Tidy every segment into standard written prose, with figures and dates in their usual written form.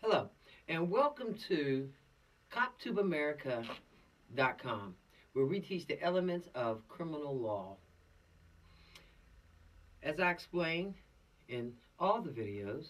Hello, and welcome to COPTUBEamerica.com, where we teach the elements of criminal law. As I explain in all the videos,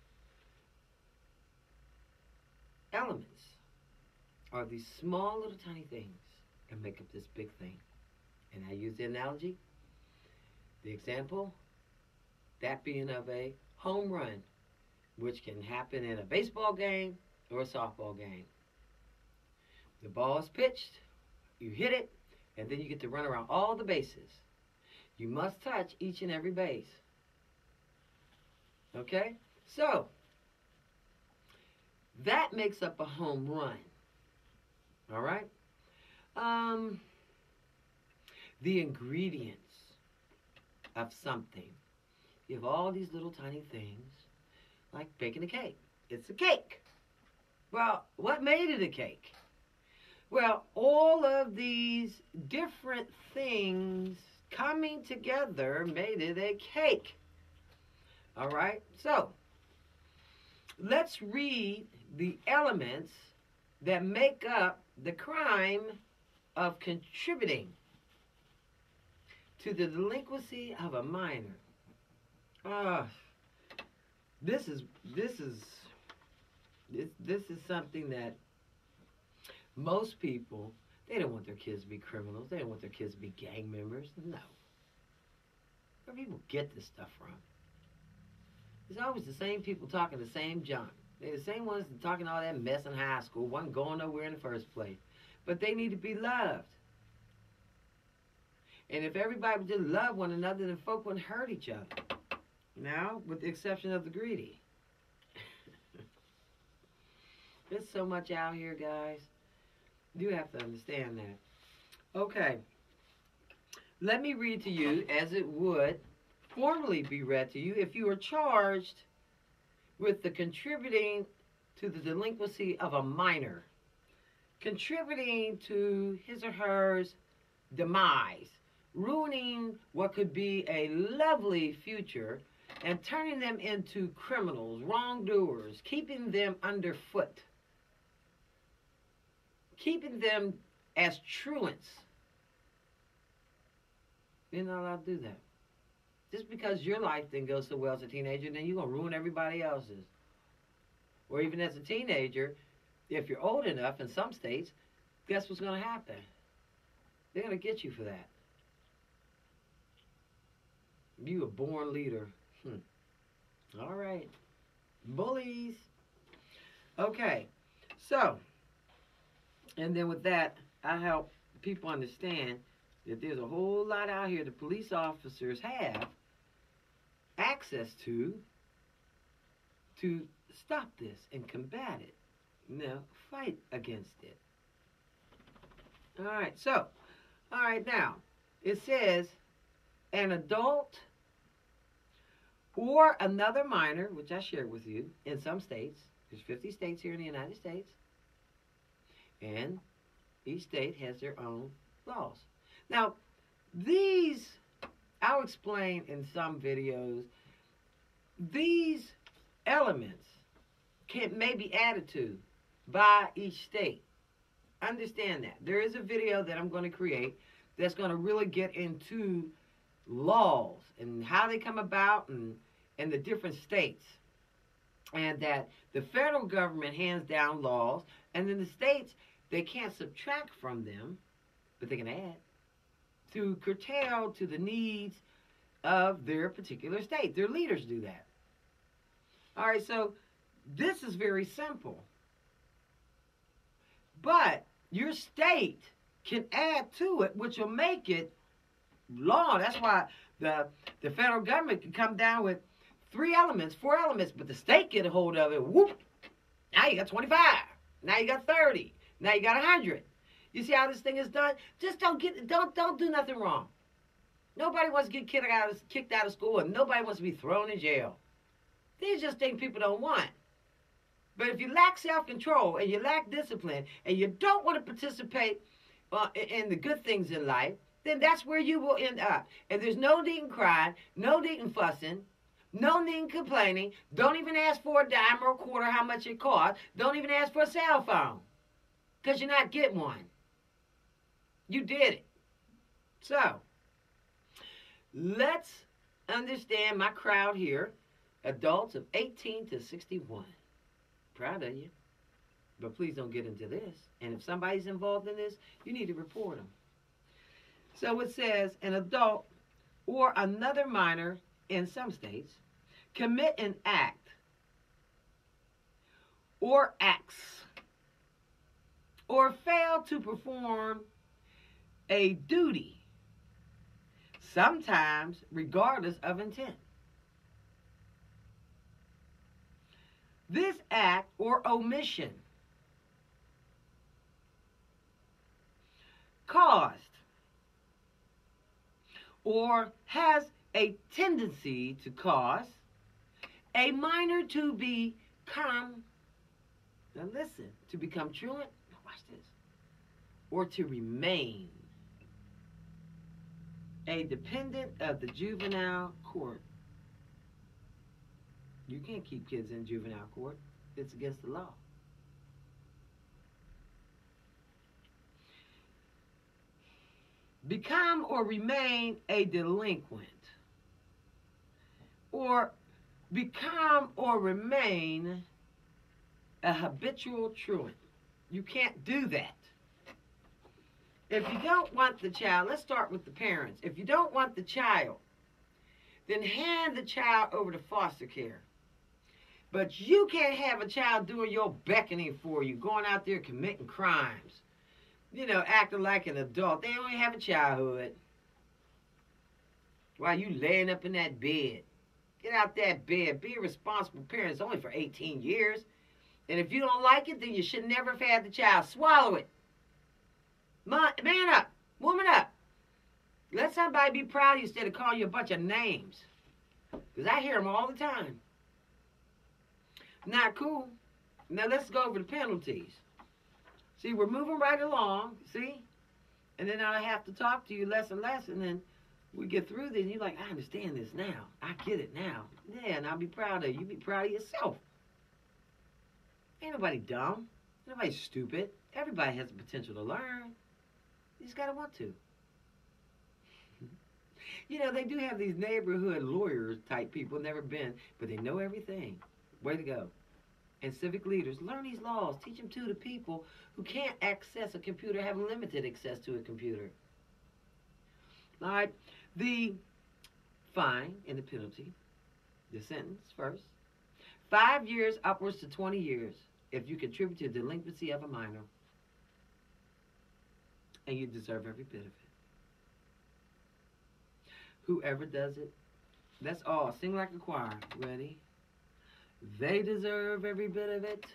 elements are these small little tiny things that make up this big thing. And I use the analogy, the example, that being of a home run, which can happen in a baseball game or a softball game. The ball is pitched, you hit it, and then you get to run around all the bases. You must touch each and every base. Okay? So, that makes up a home run. All right? The ingredients of something. You have all these little tiny things, like baking a cake. It's a cake. Well, what made it a cake? Well, all of these different things coming together made it a cake. All right? So, let's read the elements that make up the crime of contributing to the delinquency of a minor. This is something that most people, they don't want their kids to be criminals. They don't want their kids to be gang members. No. Where people get this stuff from? It's always the same people talking the same junk. They're the same ones talking all that mess in high school, wasn't going nowhere in the first place. But they need to be loved. And if everybody would just love one another, then folk wouldn't hurt each other. Now, with the exception of the greedy. There's so much out here, guys. You have to understand that. Okay. Let me read to you as it would formally be read to you if you are charged with the contributing to the delinquency of a minor. Contributing to his or her demise. Ruining what could be a lovely future and turning them into criminals, wrongdoers, keeping them underfoot, keeping them as truants. You're not allowed to do that. Just because your life didn't go so well as a teenager, then you're going to ruin everybody else's. Or even as a teenager, if you're old enough in some states, guess what's going to happen? They're going to get you for that. You a born leader. All right. Bullies. Okay. So, and then with that, I help people understand that there's a whole lot out here the police officers have access to stop this and combat it. Fight against it. All right. So, all right, now, it says an adult or another minor, which I shared with you, in some states. There's 50 states here in the United States. And each state has their own laws. Now, these, I'll explain in some videos, these elements may be added to by each state. Understand that. There is a video that I'm going to create that's going to really get into laws and how they come about and the different states. And that the federal government hands down laws, and then the states, they can't subtract from them, but they can add to curtail to the needs of their particular state. Their leaders do that. All right, so this is very simple. But your state can add to it, which will make it law. That's why the federal government can come down with 3 elements, 4 elements, but the state get a hold of it. Whoop! Now you got 25. Now you got 30. Now you got 100. You see how this thing is done? Just don't do nothing wrong. Nobody wants to get kicked out of school, and nobody wants to be thrown in jail. These are just things people don't want. But if you lack self-control and you lack discipline and you don't want to participate in the good things in life, then that's where you will end up. And there's no need in crying, no need in fussing, No need complaining. Don't even ask for a dime or a quarter how much it costs. Don't even ask for a cell phone. Because you're not getting one. You did it. So, let's understand my crowd here. Adults of 18 to 61. Proud of you. But please don't get into this. And if somebody's involved in this, you need to report them. So it says an adult or another minor in some states commit an act or acts or fail to perform a duty, sometimes regardless of intent. This act or omission caused or has a tendency to cause a minor to become, now listen, to become truant, watch this, or to remain a dependent of the juvenile court. You can't keep kids in juvenile court. It's against the law. Become or remain a delinquent. Or become or remain a habitual truant. You can't do that. If you don't want the child, let's start with the parents. If you don't want the child, then hand the child over to foster care. But you can't have a child doing your beckoning for you, going out there committing crimes, acting like an adult. They only have a childhood. While you laying up in that bed. Get out that bed. Be a responsible parent. It's only for 18 years. And if you don't like it, then you should never have had the child. Swallow it. Man up. Woman up. Let somebody be proud of you instead of calling you a bunch of names. Because I hear them all the time. Not cool. Now let's go over the penalties. See, we're moving right along. See? And then I have to talk to you less and less. And then we get through this. And you're like, I understand this now. I get it now. Yeah, and I'll be proud of you. You be proud of yourself. Ain't nobody dumb. Ain't nobody stupid. Everybody has the potential to learn. You just got to want to. They do have these neighborhood lawyers type people, never been, but they know everything. Way to go. And civic leaders, learn these laws. Teach them to the people who can't access a computer, have limited access to a computer. All right. The fine and the penalty, the sentence first. 5 years upwards to 20 years if you contribute to the delinquency of a minor. And you deserve every bit of it. Whoever does it, that's all. Sing like a choir. Ready? They deserve every bit of it.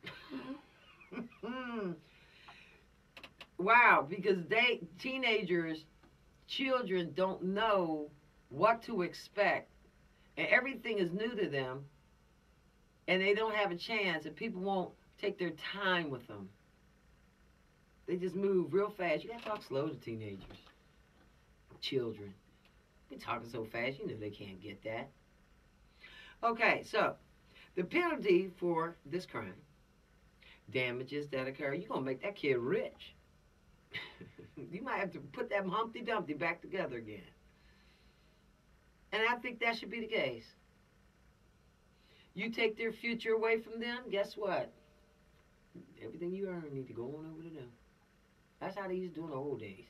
Wow, because teenagers, children don't know what to expect. And everything is new to them. And they don't have a chance. And people won't take their time with them. They just move real fast. You got to talk slow to teenagers. Children. They're talking so fast, they can't get that. Okay, so the penalty for this crime, damages that occur, you're going to make that kid rich. You might have to put that Humpty Dumpty back together again. And I think that should be the case. You take their future away from them, guess what? Everything you earn need to go on over to them. That's how they used to do in the old days.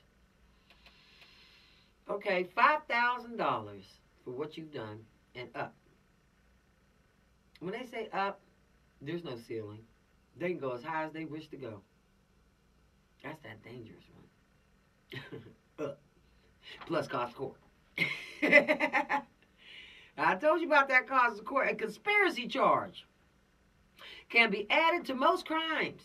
Okay, $5,000 for what you've done and up. When they say up, there's no ceiling. They can go as high as they wish to go. That's that dangerous one. Up. Plus cost of court. I told you about that cost of court. A conspiracy charge can be added to most crimes,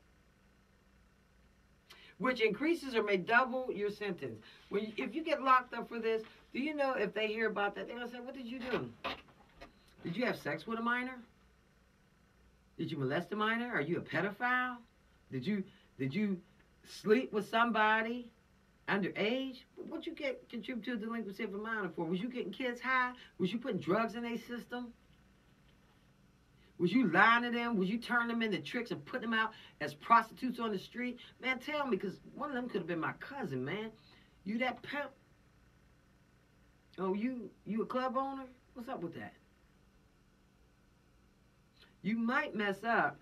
which increases or may double your sentence. If you get locked up for this, do you know if they hear about that, they're going to say, what did you do? Did you have sex with a minor? Did you molest a minor? Are you a pedophile? Did you sleep with somebody Underage? What you get contribute to delinquency of a minor for? Was you getting kids high? Was you putting drugs in their system? Was you lying to them? Was you turning them into tricks and putting them out as prostitutes on the street? Man, tell me, because one of them could have been my cousin, man. You that pimp? Oh, you a club owner? What's up with that? You might mess up,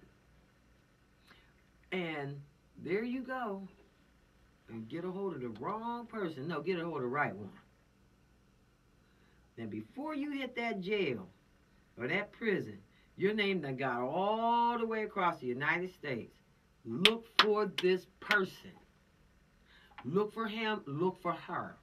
and there you go, and get a hold of the wrong person. No, get a hold of the right one. Then before you hit that jail or that prison, your name done got all the way across the United States. Look for this person. Look for him, look for her.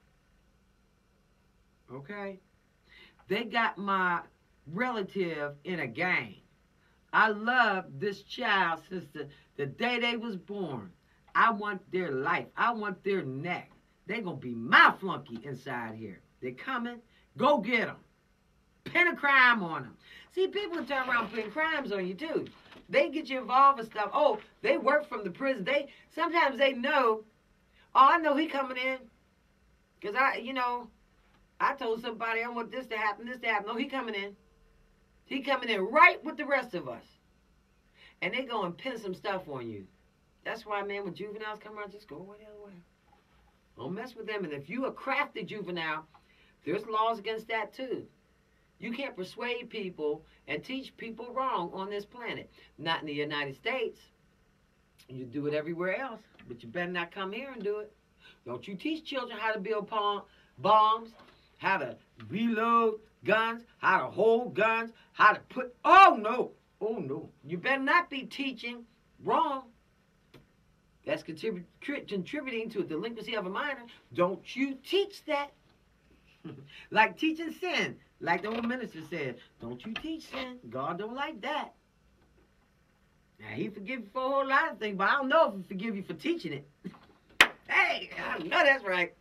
Okay? They got my relative in a gang. I love this child since the day they was born. I want their life. I want their neck. They gonna be my flunky inside here. They coming. Go get them. Pin a crime on them. See, people turn around putting crimes on you too. They get you involved with stuff. Oh, they work from the prison. Sometimes they know. Oh, I know he coming in. Because I told somebody I want this to happen, this to happen. No, he coming in. He coming in right with the rest of us. And they go and pin some stuff on you. That's why, man, when juveniles come around, just go away the other way. Don't mess with them. And if you a crafty juvenile, there's laws against that too. You can't persuade people and teach people wrong on this planet. Not in the United States. You do it everywhere else. But you better not come here and do it. Don't you teach children how to build bombs, how to reload guns, how to hold guns, how to put... Oh, no. Oh, no. You better not be teaching wrong. That's contributing to a delinquency of a minor. Don't you teach that. Like teaching sin. Like the old minister said, don't you teach sin. God don't like that. Now, he forgive you for a whole lot of things, but I don't know if he forgive you for teaching it. Hey, I know that's right.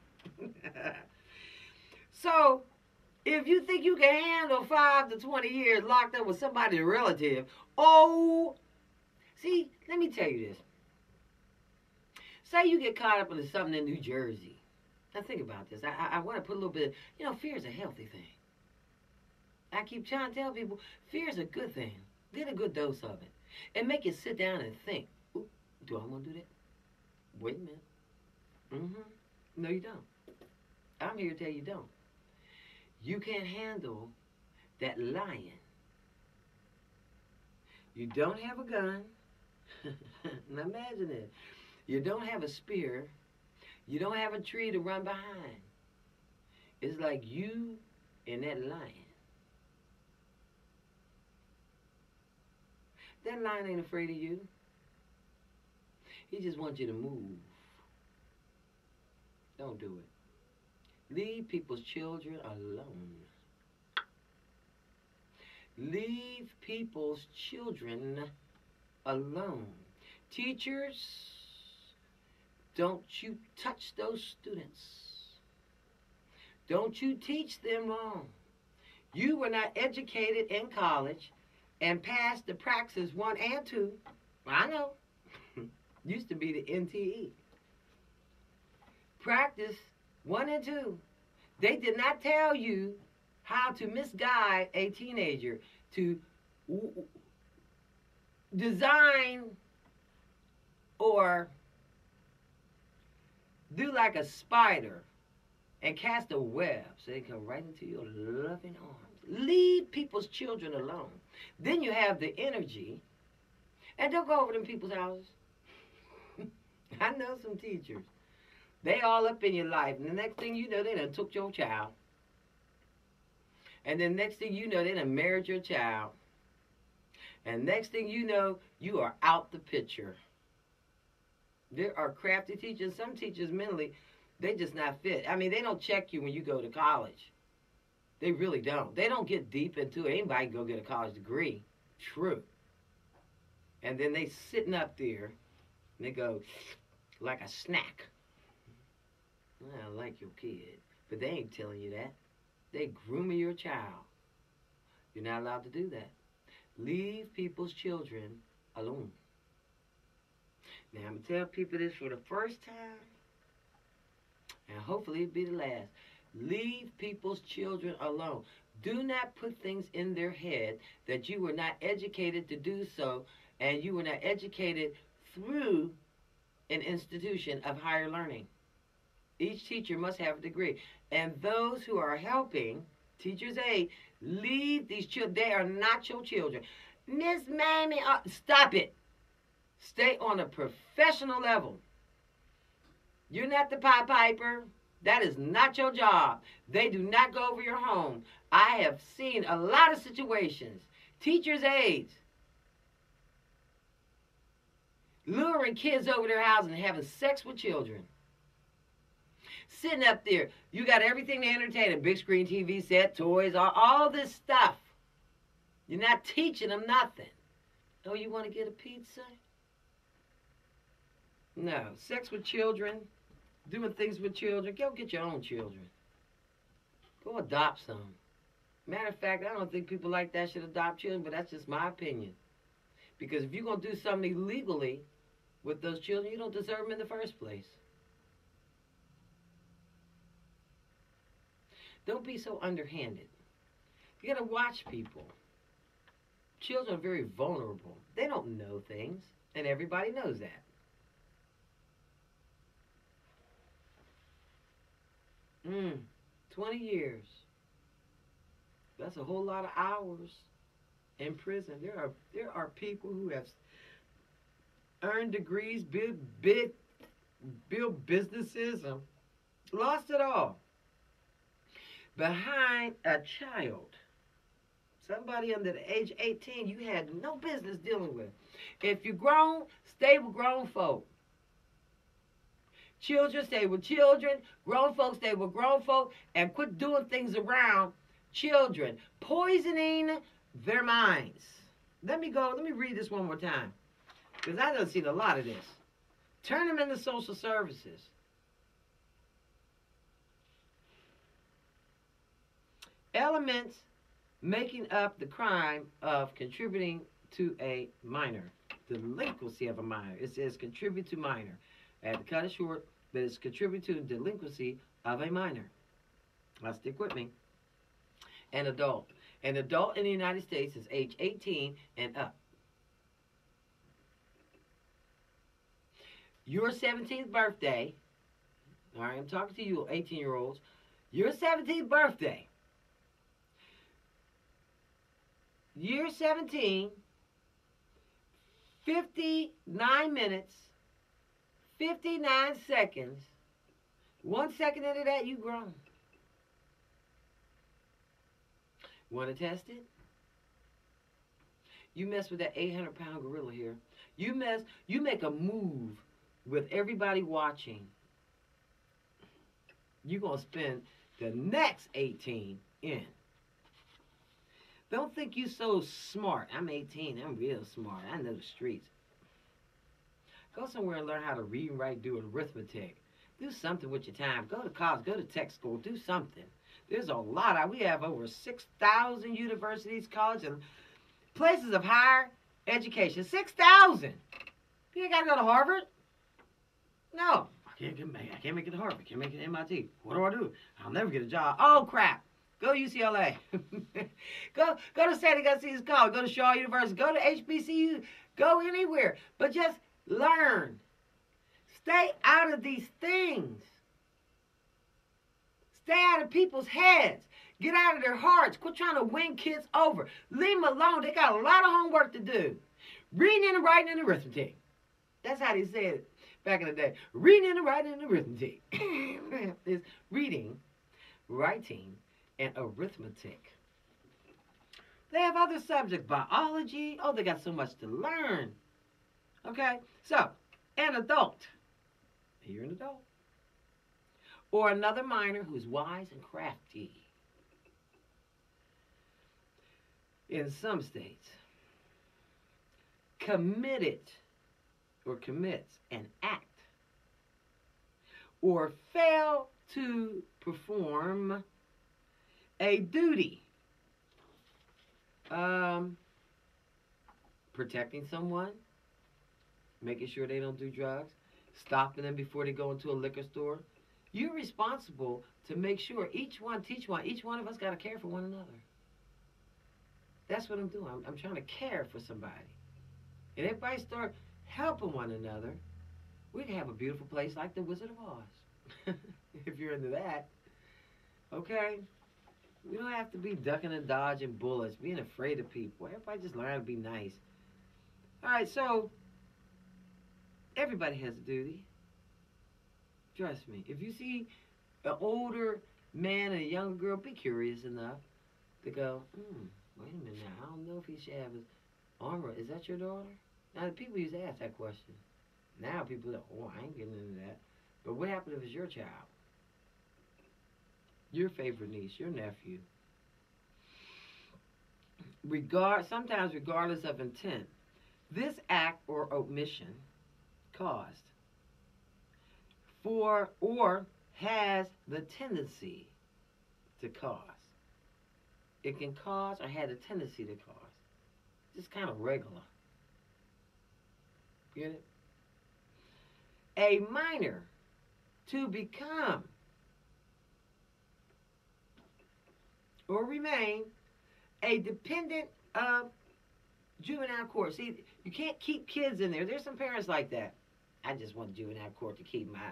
So, if you think you can handle 5 to 20 years locked up with somebody's relative, see, let me tell you this. Say you get caught up into something in New Jersey. Now think about this. I want to put a little bit, fear is a healthy thing. I keep trying to tell people, fear is a good thing. Get a good dose of it. And make you sit down and think, ooh, do I want to do that? Wait a minute. No, you don't. I'm here to tell you don't. You can't handle that lion. You don't have a gun. Now imagine it. You don't have a spear. You don't have a tree to run behind. It's like you and that lion. That lion ain't afraid of you. He just wants you to move. Don't do it. Leave people's children alone. Leave people's children alone. Teachers, don't you touch those students. Don't you teach them wrong. You were not educated in college and passed the praxis 1 and 2. I know. Used to be the NTE. Practice 1 and 2. They did not tell you how to misguide a teenager, to design or do like a spider and cast a web so they come right into your loving arms. Leave people's children alone. Then you have the energy. And don't go over them people's houses. I know some teachers. They all up in your life. And the next thing you know, they done took your child. And then next thing you know, they done married your child. And next thing you know, you are out the picture. There are crafty teachers. Some teachers mentally, they just not fit. I mean, they don't check you when you go to college. They really don't. They don't get deep into it. Anybody can go get a college degree. True. And then they sitting up there, and they go, like a snack. I like your kid. But they ain't telling you that. They grooming your child. You're not allowed to do that. Leave people's children alone. Now, I'm going to tell people this for the first time. hopefully it'll be the last. Leave people's children alone. Do not put things in their head that you were not educated to do so, and you were not educated through an institution of higher learning. Each teacher must have a degree. And those who are helping, teachers aid, leave these children. They are not your children. Miss Mamie, stop it. Stay on a professional level. You're not the Pied Piper. That is not your job. They do not go over your home. I have seen a lot of situations. Teachers' aides luring kids over their house and having sex with children. Sitting up there, you got everything to entertain, a big screen TV set, toys, all this stuff. You're not teaching them nothing. Oh, you want to get a pizza? No. Sex with children, doing things with children. Go get your own children. Go adopt some. Matter of fact, I don't think people like that should adopt children, but that's just my opinion. Because if you're going to do something illegally with those children, you don't deserve them in the first place. Don't be so underhanded. You got to watch people. Children are very vulnerable. They don't know things, and everybody knows that. 20 years. That's a whole lot of hours in prison. There are people who have earned degrees, built businesses, and lost it all behind a child. Somebody under the age of 18 you had no business dealing with. If you're grown, stay with grown folk. Children, stay with children. Grown folks, stay with grown folk. And quit doing things around children. Poisoning their minds. Let me read this one more time. Because I done seen a lot of this. Turn them into social services. Elements making up the crime of contributing to a minor. Delinquency of a minor. It says contribute to minor. I had to cut it short, but it's contribute to the delinquency of a minor. Now stick with me. An adult. An adult in the United States is age 18 and up. Your 17th birthday, all right, I'm talking to you 18-year-olds, your 17th birthday, year 17, 59 minutes, 59 seconds, 1 second into that, you grown. Want to test it? You mess with that 800-pound gorilla here. You make a move with everybody watching. You're going to spend the next 18 in. Don't think you so smart. I'm 18. I'm real smart. I know the streets. Go somewhere and learn how to read and write, do arithmetic. Do something with your time. Go to college. Go to tech school. Do something. There's a lot. We have over 6,000 universities, colleges, and places of higher education. 6,000. You ain't got to go to Harvard. No. I can't make it to Harvard. I can't make it to MIT. What do? I'll never get a job. Oh, crap. Go to UCLA. go to Santa Augustine's College. Go to Shaw University. Go to HBCU. Go anywhere. But just learn. Stay out of these things. Stay out of people's heads. Get out of their hearts. Quit trying to win kids over. Leave them alone. They got a lot of homework to do. Reading and writing and arithmetic. That's how they said it back in the day. Reading and writing and arithmetic. It's reading, writing, and arithmetic. They have other subjects. Biology. Oh, they got so much to learn. Okay? So, an adult. You're an adult. Or another minor who's wise and crafty. In some states, committed or commits an act or fail to perform a duty. Protecting someone, making sure they don't do drugs, stopping them before they go into a liquor store, You're responsible to make sure each one teach one. Each one of us got to care for one another. That's what I'm doing. I'm trying to care for somebody. And if everybody start helping one another, we can have a beautiful place like the Wizard of Oz. If you're into that. Okay? We don't have to be ducking and dodging bullets, being afraid of people. Everybody just learn to be nice. All right, so everybody has a duty. Trust me. If you see an older man and a younger girl, be curious enough to go, wait a minute now. I don't know if he should have his armor. Is that your daughter? Now, the people used to ask that question. Now people are, oh, I ain't getting into that. But what happens if it's your child? Your favorite niece, your nephew. Sometimes regardless of intent, this act or omission caused for or has the tendency to cause. It can cause or had a tendency to cause. Just kind of regular. Get it? A minor to become or remain a dependent of juvenile court. See, you can't keep kids in there. There's some parents like that. I just want juvenile court to keep my,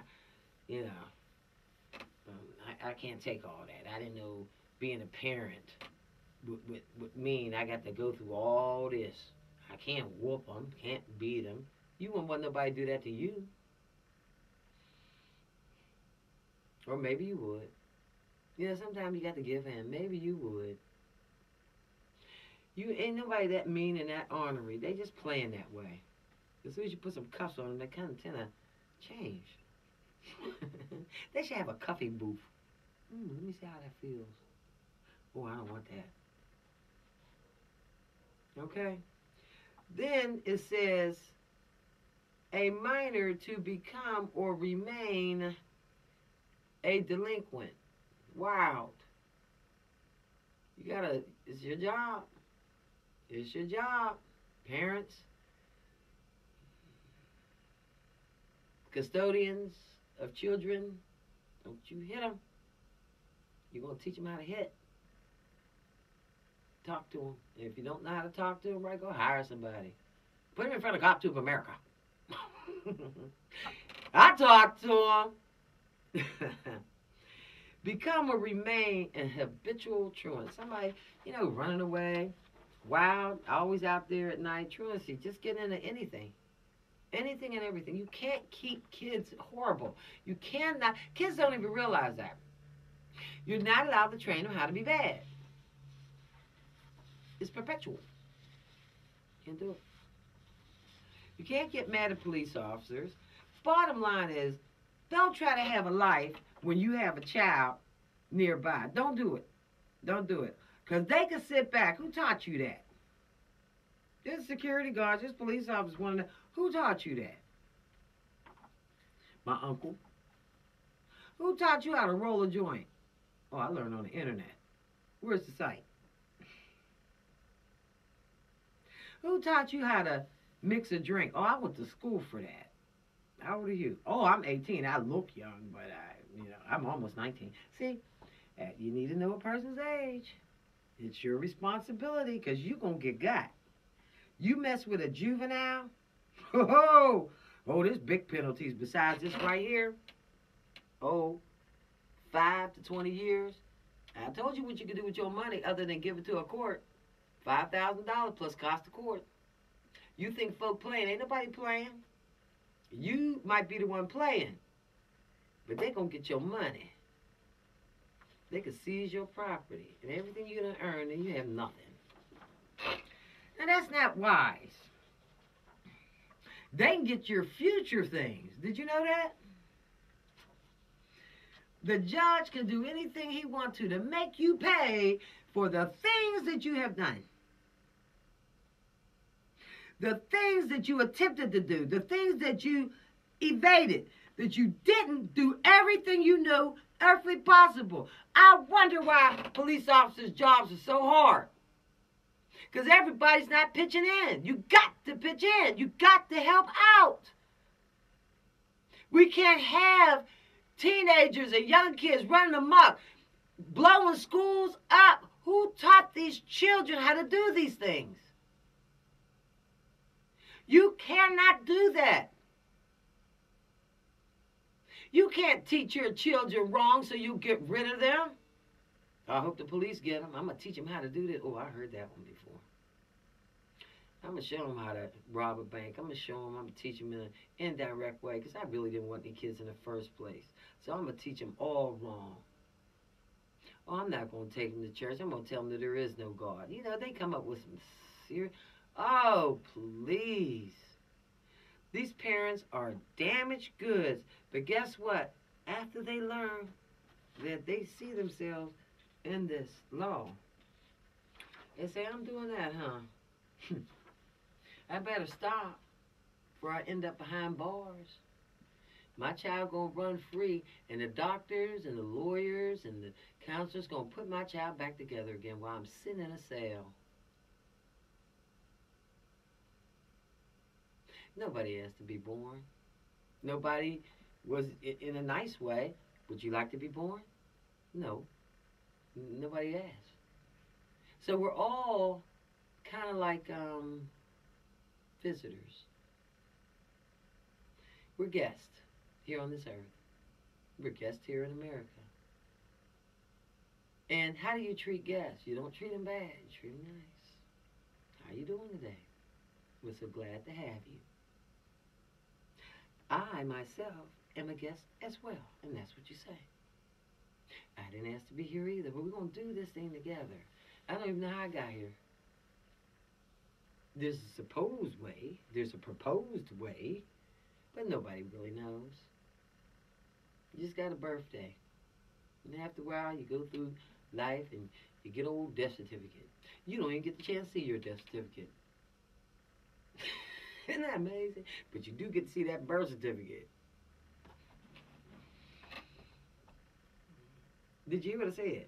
I can't take all that. I didn't know being a parent would mean I got to go through all this. I can't whoop them, can't beat them. You wouldn't want nobody to do that to you. Or maybe you would. Sometimes you got to give in. Maybe you would. You ain't nobody that mean and that ornery. They just playing that way. As soon as you put some cuffs on them, they kind of tend to change. They should have a cuffing booth. Let me see how that feels. Oh, I don't want that. Okay? Then it says, a minor to become or remain a delinquent. Wow. It's your job. It's your job. Parents, custodians of children, don't you hit them. You're going to teach them how to hit. Talk to them. And if you don't know how to talk to them, right, go hire somebody. Put them in front of COPTUBE America. I talk to them. Become or remain an habitual truant. Somebody, running away, wild, always out there at night, truancy, just getting into anything. Anything and everything. You can't keep kids horrible. You cannot. Kids don't even realize that. You're not allowed to train them how to be bad. It's perpetual. Can't do it. You can't get mad at police officers. Bottom line is, don't try to have a life when you have a child nearby. Don't do it. Don't do it. Because they can sit back. Who taught you that? There's security guards, there's police officers want to know. Who taught you that? My uncle. Who taught you how to roll a joint? Oh, I learned on the internet. Where's the site? Who taught you how to mix a drink? Oh, I went to school for that. How old are you? Oh, I'm 18. I look young, but I'm almost 19. See, you need to know a person's age. It's your responsibility because you're going to get got. You mess with a juvenile, oh, there's big penalties besides this right here. 5 to 20 years. I told you what you could do with your money other than give it to a court. $5,000 plus cost of court. You think folk playing? Ain't nobody playing. You might be the one playing, but they gonna get your money. They can seize your property and everything you're gonna earn, and you have nothing. Now that's not wise. They can get your future things. Did you know that? The judge can do anything he wants to make you pay for the things that you have done. The things that you attempted to do, the things that you evaded, that you didn't do everything you knew earthly possible. I wonder why police officers' jobs are so hard. Because everybody's not pitching in. You got to pitch in. You got to help out. We can't have teenagers and young kids running amok, blowing schools up. Who taught these children how to do these things? You cannot do that. You can't teach your children wrong so you get rid of them. I hope the police get them. I'm going to teach them how to do this. Oh, I heard that one before. I'm going to show them how to rob a bank. I'm going to show them, I'm going to teach them in an indirect way because I really didn't want any kids in the first place. So I'm going to teach them all wrong. Oh, I'm not going to take them to church. I'm going to tell them that there is no God. You know, they come up with some serious... Oh, please. These parents are damaged goods. But guess what? After they learn that they see themselves in this law, they say, I'm doing that, huh? I better stop before I end up behind bars. My child gonna run free, and the doctors and the lawyers and the counselors gonna put my child back together again while I'm sitting in a cell. Nobody asked to be born. Nobody was in a nice way. Would you like to be born? No. Nobody asked. So we're all kind of like visitors. We're guests here on this earth. We're guests here in America. And how do you treat guests? You don't treat them bad. You treat them nice. How you doing today? We're so glad to have you. I, myself, am a guest as well, and that's what you say. I didn't ask to be here either, but we're going to do this thing together. I don't even know how I got here. There's a supposed way, there's a proposed way, but nobody really knows. You just got a birthday. And after a while, you go through life and you get an old death certificate. You don't even get the chance to see your death certificate. Isn't that amazing? But you do get to see that birth certificate. Did you hear what I said?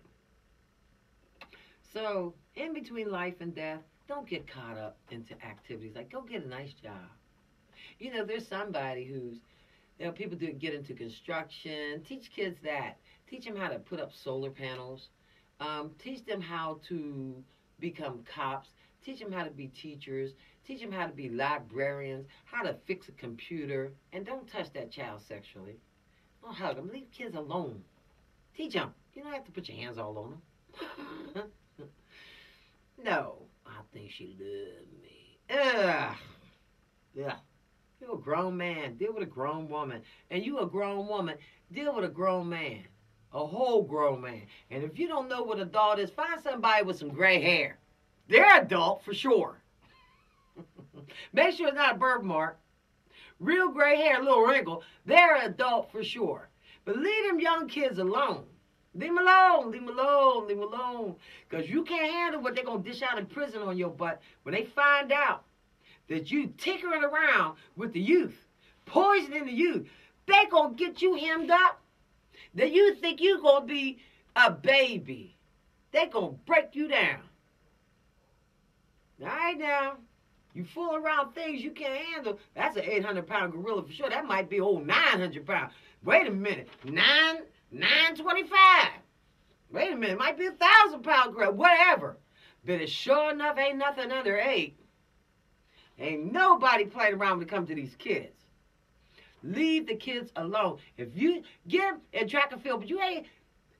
So, in between life and death, don't get caught up into activities like go get a nice job. You know, there's somebody who's, you know, people do get into construction. Teach kids that. Teach them how to put up solar panels. Teach them how to become cops. Teach them how to be teachers. Teach them how to be librarians, how to fix a computer. And don't touch that child sexually. Don't hug them. Leave kids alone. Teach them. You don't have to put your hands all on them. No. I think she loved me. Ugh. Yeah. You're a grown man. Deal with a grown woman. And you a grown woman. Deal with a grown man. A whole grown man. And if you don't know what adult is, find somebody with some gray hair. They're adult for sure. Make sure it's not a birthmark. Real gray hair, little wrinkle. They're adult for sure. But leave them young kids alone. Leave them alone. Leave them alone. Leave them alone. Because you can't handle what they're going to dish out in prison on your butt when they find out that you tinkering around with the youth, poisoning the youth. They going to get you hemmed up. That you think you're going to be a baby. They going to break you down. All right now. You fool around things you can't handle. That's an 800-pound gorilla for sure. That might be old 900 pounds. Wait a minute. 925. Wait a minute. It might be 1,000-pound gorilla. Whatever. But it sure enough ain't nothing under 8. Ain't nobody playing around when it comes to these kids. Leave the kids alone. If you get them in track and field, but you ain't...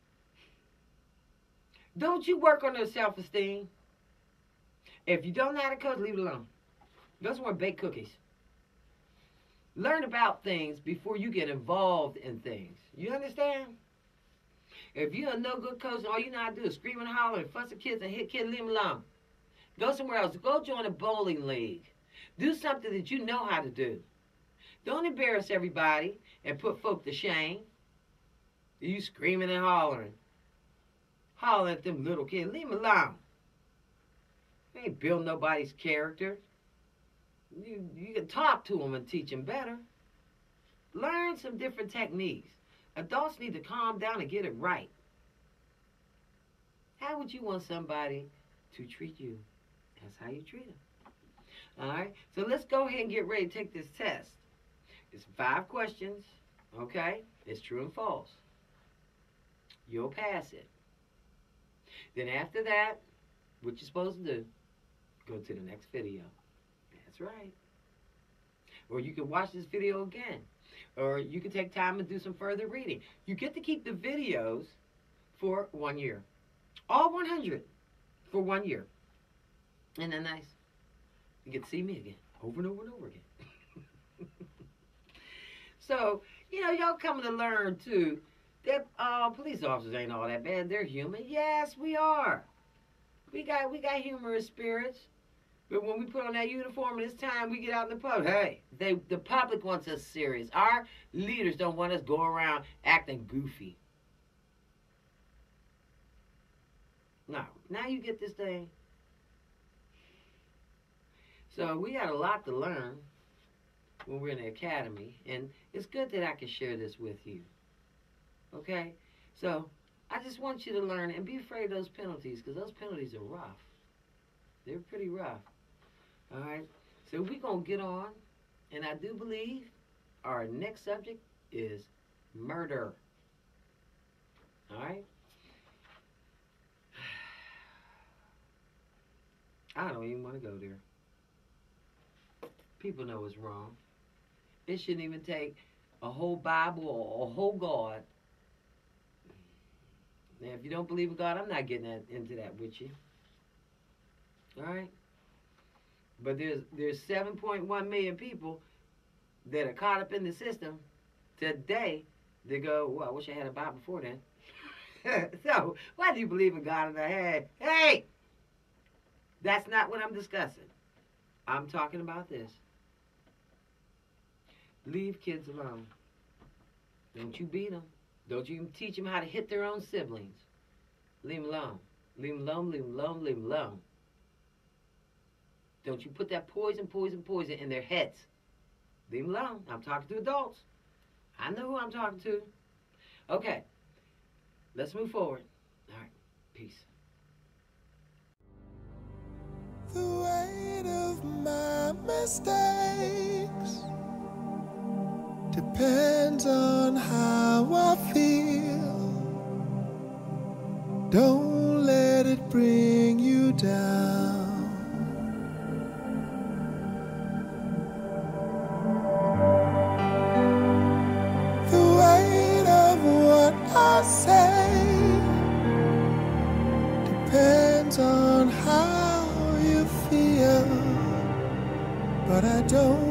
Don't you work on their self-esteem? If you don't know how to coach, leave it alone. Go somewhere and bake cookies. Learn about things before you get involved in things. You understand? If you're a no-good coach, all you know how to do is scream and holler and fuss at kids and hit kids, leave them alone. Go somewhere else. Go join a bowling league. Do something that you know how to do. Don't embarrass everybody and put folk to shame. You screaming and hollering. Hollering at them little kids. Leave them alone. They ain't build nobody's character. You can talk to them and teach them better. Learn some different techniques. Adults need to calm down and get it right. How would you want somebody to treat you? That's how you treat them. All right? So let's go ahead and get ready to take this test. It's 5 questions. Okay? It's true and false. You'll pass it. Then after that, what you're supposed to do, go to the next video. That's right. Or you can watch this video again. Or you can take time and do some further reading. You get to keep the videos for 1 year. All 100 for 1 year. Isn't that nice? You get to see me again, over and over and over again. So, you know, y'all coming to learn too that police officers ain't all that bad. They're human. Yes, we are. We got humorous spirits. But when we put on that uniform and it's time we get out in the public, hey, the public wants us serious. Our leaders don't want us going around acting goofy. No. Now you get this thing. So we got a lot to learn when we're in the academy. And it's good that I can share this with you. Okay? So I just want you to learn and be afraid of those penalties, because those penalties are rough. They're pretty rough. All right? So we're going to get on. And I do believe our next subject is murder. All right? I don't even want to go there. People know it's wrong. It shouldn't even take a whole Bible or a whole God. Now, if you don't believe in God, I'm not getting into that with you. All right? But there's 7.1 million people that are caught up in the system today. They go, well, I wish I had a Bible before then. So, why do you believe in God? And hey, that's not what I'm discussing. I'm talking about this. Leave kids alone. Don't you beat them. Don't you even teach them how to hit their own siblings. Leave them alone. Leave them alone, leave them alone, leave them alone. Don't you put that poison in their heads. Leave them alone. I'm talking to adults. I know who I'm talking to. Okay. Let's move forward. All right. Peace. The weight of my mistakes depends on how I feel. Don't let it bring you down. The weight of what I say depends on how you feel, but I don't